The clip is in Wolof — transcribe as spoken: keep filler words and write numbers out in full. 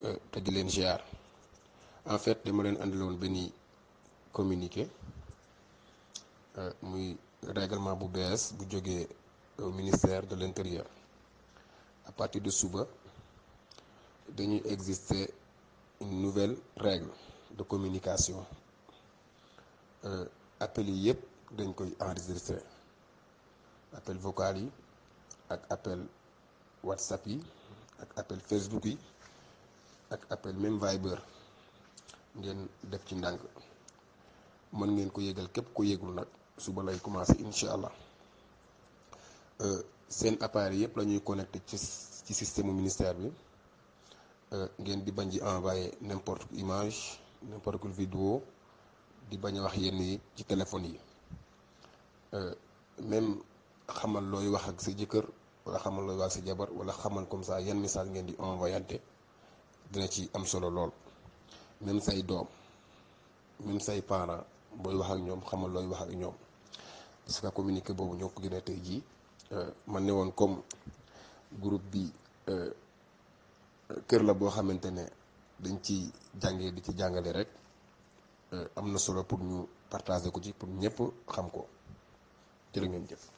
te di leen ziar. En fait dama leen andiloon benn communiqué muy règlement bu bees bu jógee au ministère de l'intérieur. À partir de suba dañuy exister une nouvelle règle de communication. appel yi yëpp dañ koy enregistrer, appel vocal yi ak appel WhatsApp yi ak appel Facebook yi ak appel même Viber ngeen def ci ndànk. mën ngeen ko yëgal képp ko yëgul nag suba lay commencer incha allah. seen appareil yëpp la ñuy connecté ci ci système ministère bi. ngeen di bañ di envoyer n'importe quelle image n'importe quelle vidéo di bañ a wax yenn yi ci téléphone yi. même xamal looy wax ak sa jëkkër wala xamal looy wax ak sa jabar wala xamal comme ça yan message ngeen di envoyante dina ci am solo lool. même say doom même say parents booy wax ak ñoom xamal looy wax ak ñoom, parce que communiqué boobu ñoo ko gën tey jii. man ne woon comme groupe bi kër la boo xamante ne dañ ci jàngee di ci jàngale rek, am na solo pour ñu partager ko ci pour ñëpp xam ko. jërë ngeen jëf.